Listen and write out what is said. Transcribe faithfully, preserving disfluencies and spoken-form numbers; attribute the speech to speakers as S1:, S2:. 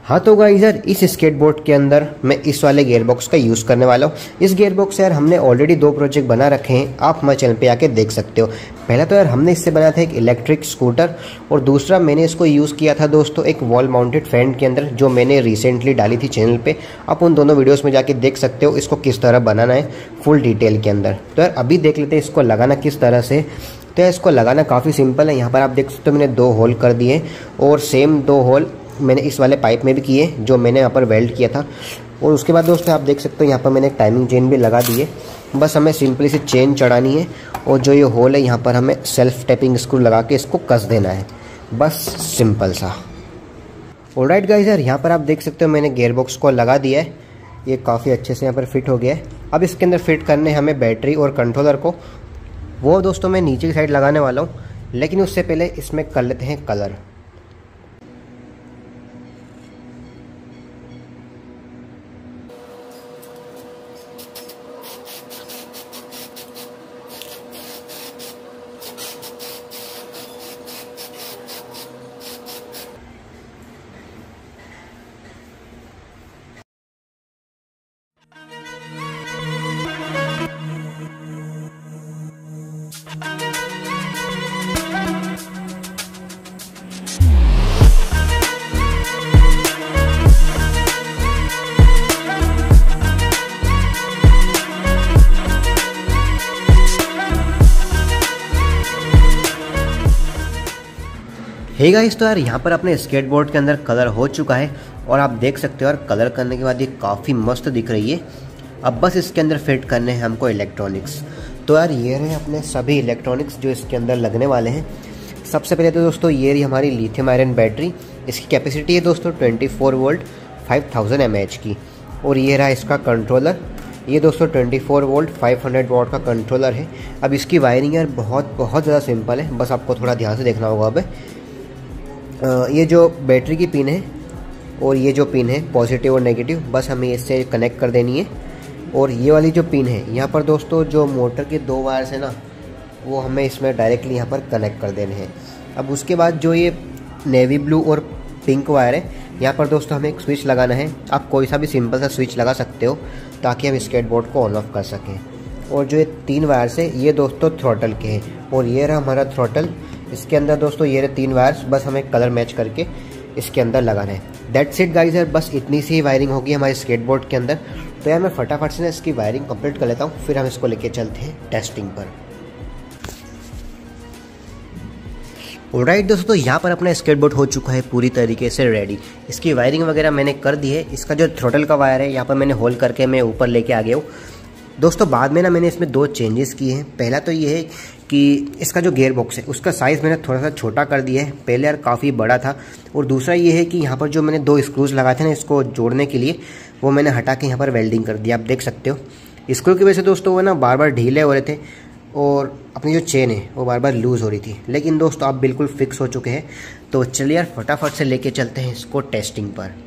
S1: हाँ तो गाइस यार, इस स्केटबोर्ड के अंदर मैं इस वाले गियरबॉक्स का यूज़ करने वाला हूँ। इस गियरबॉक्स से यार हमने ऑलरेडी दो प्रोजेक्ट बना रखे हैं, आप हमारे चैनल पे आके देख सकते हो। पहला तो यार हमने इससे बनाया था एक इलेक्ट्रिक स्कूटर, और दूसरा मैंने इसको यूज़ किया था दोस्तों एक वॉल माउंटेड फैन के अंदर, जो मैंने रिसेंटली डाली थी चैनल पे। आप उन दोनों वीडियोज़ में जाके देख सकते हो इसको किस तरह बनाना है फुल डिटेल के अंदर। तो यार अभी देख लेते हैं इसको लगाना किस तरह से। तो यार इसको लगाना काफ़ी सिंपल है। यहाँ पर आप देख सकते हो मैंने दो होल कर दिए, और सेम दो होल मैंने इस वाले पाइप में भी किए जो मैंने यहाँ पर वेल्ड किया था। और उसके बाद दोस्तों आप देख सकते हो यहाँ पर मैंने एक टाइमिंग चेन भी लगा दी है। बस हमें सिंपली से चेन चढ़ानी है, और जो ये होल है यहाँ पर हमें सेल्फ टैपिंग स्क्रू लगा के इसको कस देना है, बस सिंपल सा। ऑलराइट गाइस यार, यहाँ पर आप देख सकते हो मैंने गियरबॉक्स को लगा दिया है, ये काफ़ी अच्छे से यहाँ पर फिट हो गया है। अब इसके अंदर फिट करने हमें बैटरी और कंट्रोलर को, वो दोस्तों मैं नीचे की साइड लगाने वाला हूँ, लेकिन उससे पहले इसमें कर लेते हैं कलर। हे गाइस, तो यार यहाँ पर अपने स्केटबोर्ड के अंदर कलर हो चुका है, और आप देख सकते हो यार कलर करने के बाद ये काफ़ी मस्त दिख रही है। अब बस इसके अंदर फिट करने हैं हमको इलेक्ट्रॉनिक्स। तो यार ये रहे अपने सभी इलेक्ट्रॉनिक्स जो इसके अंदर लगने वाले हैं। सबसे पहले तो दोस्तों ये रही हमारी लिथियम आयरन बैटरी। इसकी कैपेसिटी है दोस्तों twenty four volt five thousand M H की। और ये रहा इसका कंट्रोलर, ये दोस्तों twenty four volt five hundred watt का कंट्रोलर है। अब इसकी वायरिंग यार बहुत बहुत ज़्यादा सिंपल है, बस आपको थोड़ा ध्यान से देखना होगा। अब ये जो बैटरी की पिन है और ये जो पिन है पॉजिटिव और नेगेटिव, बस हमें इससे कनेक्ट कर देनी है। और ये वाली जो पिन है यहाँ पर दोस्तों जो मोटर के दो वायर्स है ना, वो हमें इसमें डायरेक्टली यहाँ पर कनेक्ट कर देने हैं। अब उसके बाद जो ये नेवी ब्लू और पिंक वायर है, यहाँ पर दोस्तों हमें एक स्विच लगाना है। आप कोई सा भी सिंपल सा स्विच लगा सकते हो ताकि हम स्केटबोर्ड को ऑन ऑफ कर सकें। और जो ये तीन वायर्स है ये दोस्तों थ्रॉटल के हैं, और ये रहा हमारा थ्रॉटल। इसके अंदर दोस्तों ये रहे तीन वायर्स, बस हमें कलर मैच करके इसके अंदर लगाना है। दैट्स इट गाइस यार, बस इतनी सी ही वायरिंग होगी हमारे स्केटबोर्ड के अंदर। तो यार मैं फटाफट से ना इसकी वायरिंग कंप्लीट कर लेता हूँ, फिर हम इसको लेके चलते हैं टेस्टिंग पर। ऑलराइट दोस्तों, यहाँ पर अपना स्केटबोर्ड हो चुका है पूरी तरीके से रेडी। इसकी वायरिंग वगैरह मैंने कर दी है। इसका जो थ्रॉटल का वायर है यहाँ पर मैंने होल करके मैं ऊपर लेके आ गया हूँ। दोस्तों बाद में ना मैंने इसमें दो चेंजेस किए हैं। पहला तो ये है कि इसका जो गियर बॉक्स है उसका साइज़ मैंने थोड़ा सा छोटा कर दिया है, पहले यार काफ़ी बड़ा था। और दूसरा ये है कि यहाँ पर जो मैंने दो स्क्रूज लगाए थे ना इसको जोड़ने के लिए, वो मैंने हटा के यहाँ पर वेल्डिंग कर दिया। आप देख सकते हो स्क्रू की वजह से दोस्तों वो ना बार बार ढीले हो रहे थे, और अपनी जो चेन है वो बार बार लूज़ हो रही थी। लेकिन दोस्तों आप बिल्कुल फिक्स हो चुके हैं। तो चलिए यार फटाफट से लेके चलते हैं इसको टेस्टिंग पर।